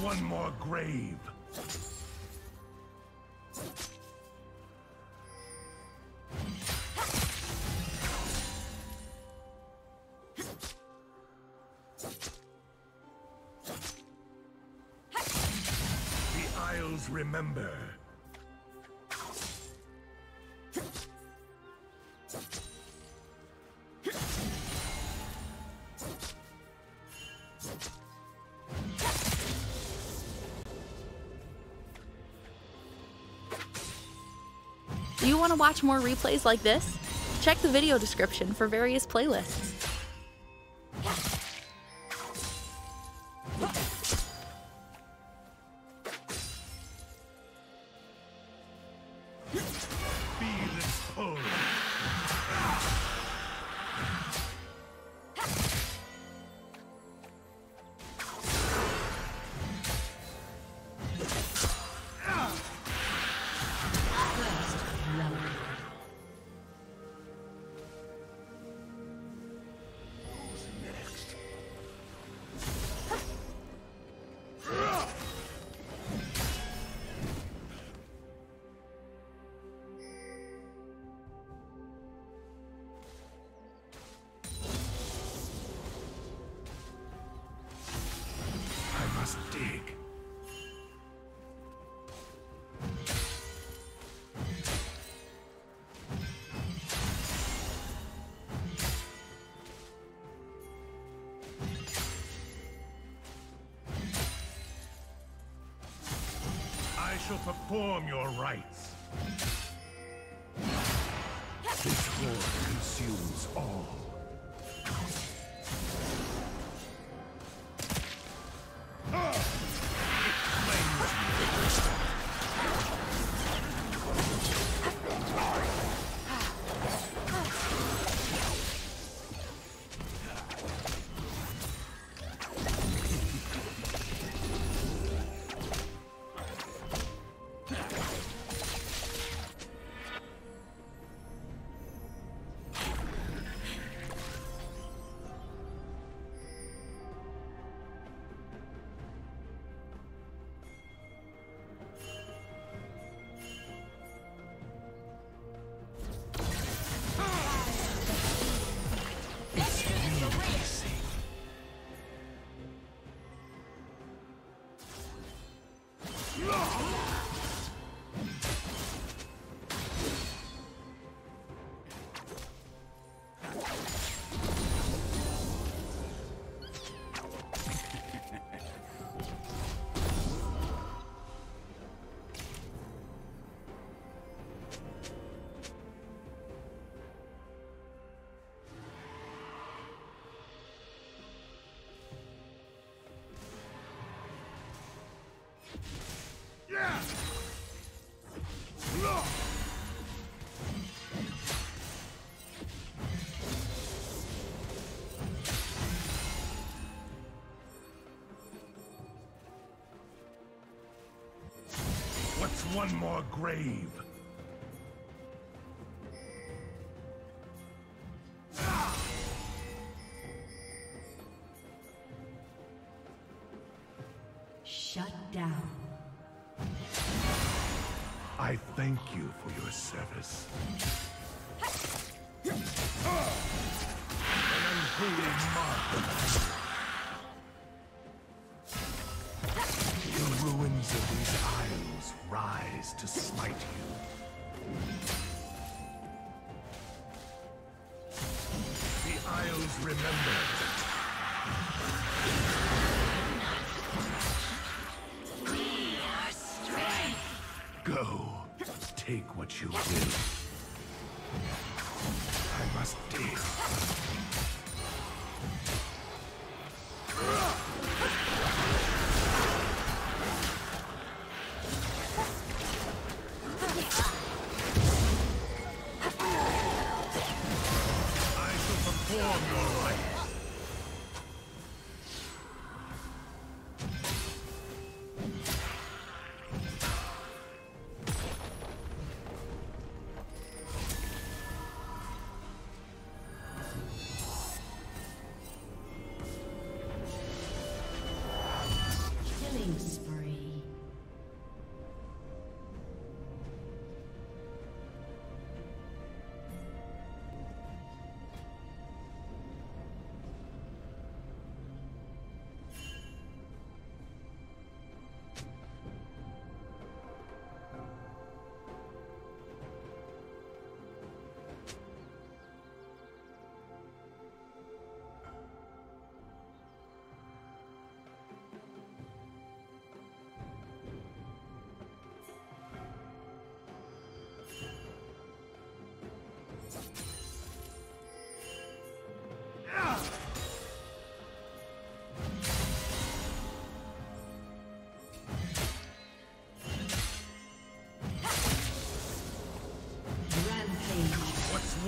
one more grave? The Isles remember. Do you want to watch more replays like this? Check the video description for various playlists. Feel its pull. Dig. I shall perform your rites. This horde consumes all. What's one more grave? Shut down. I thank you for your service. An unholy mark. The ruins of these isles rise to smite you. The Isles remember. We are strength. Go. Take what you will. I must dig. Killing spree.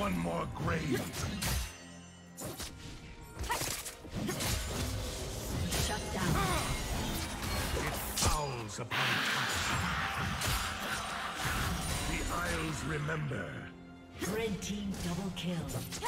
one more grave. Shut down. It fouls upon top. The Isles remember. Red team double kill.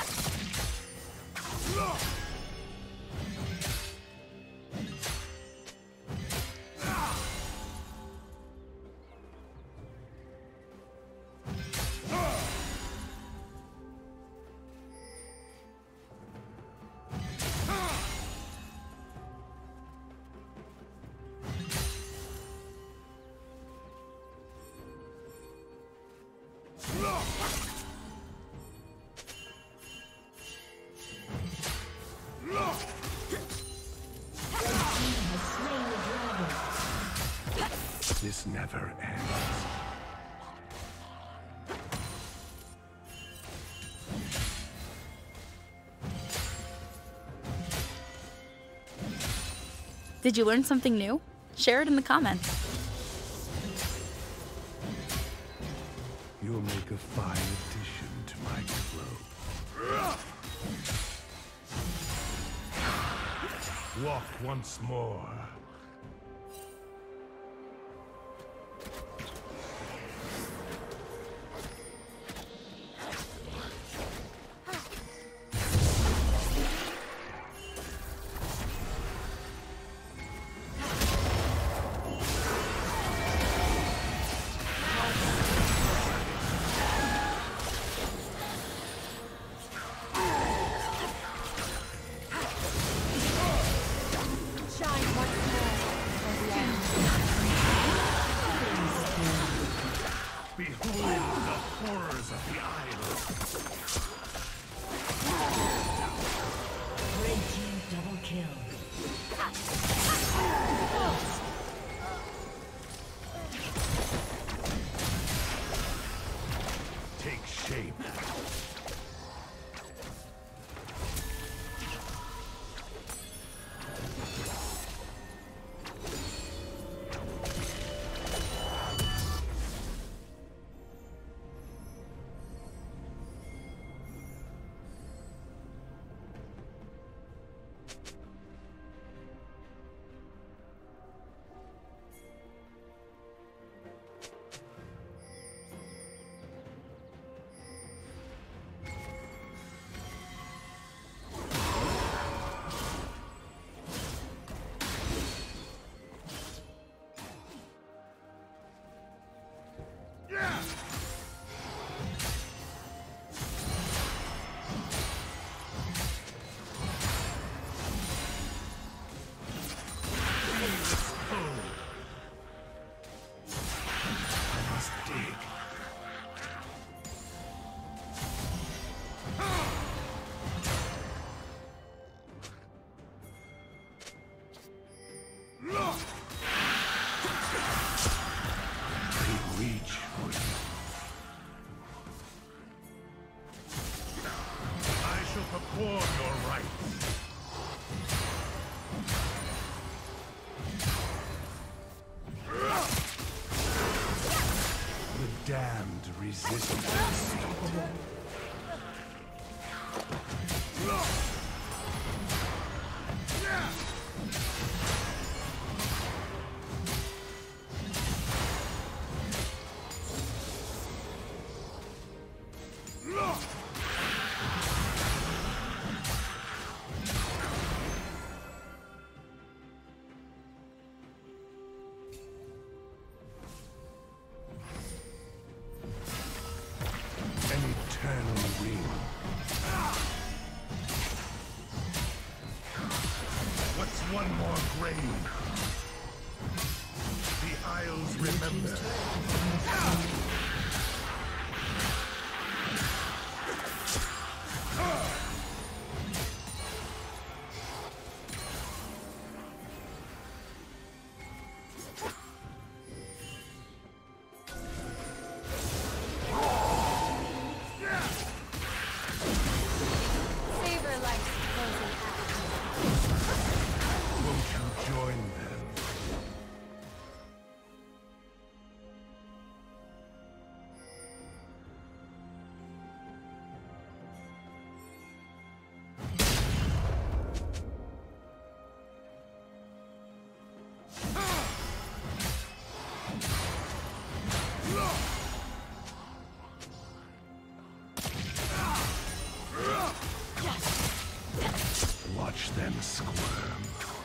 This never ends. Did you learn something new? Share it in the comments. You'll make a fine addition to my cloak. Walk once more. Behold the horrors of the Isles. Red team double kill. Take shape. Perform your rites. The damned resistance. One more grave. The Isles remember. Watch them squirm.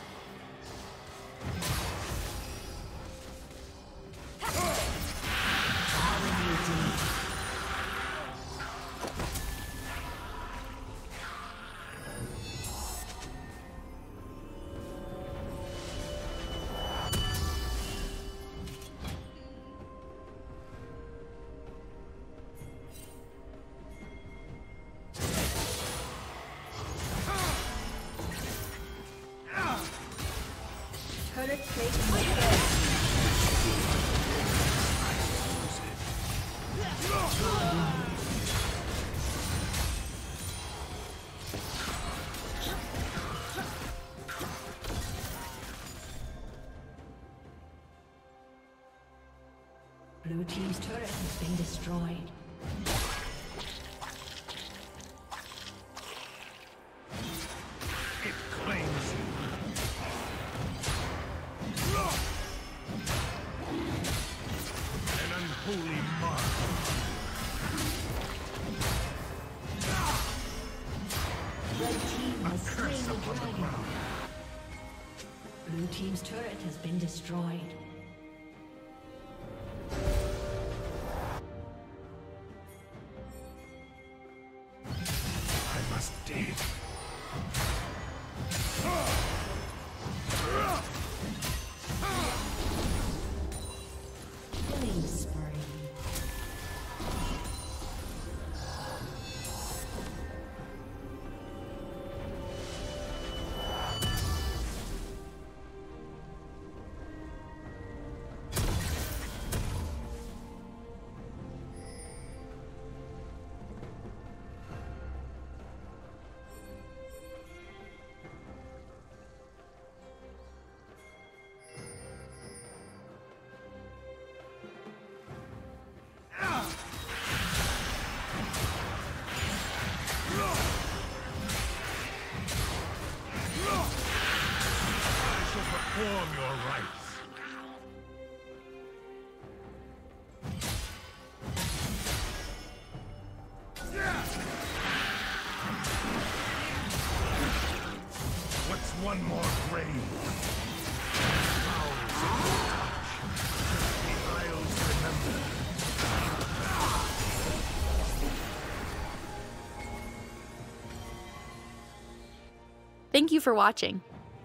Turret plate in Blue team's turret has been destroyed. It claims you. An unholy mark. Red team has slain the dragon. Blue team's turret has been destroyed. I must dig. Killing spree. Perform your rites. What's one more grave? Flowers in your touch. The Isles remember. Thank you for watching.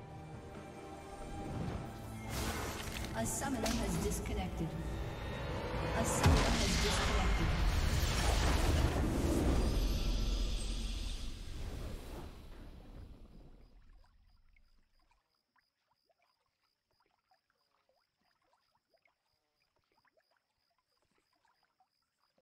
A summoner has disconnected. A summoner has disconnected.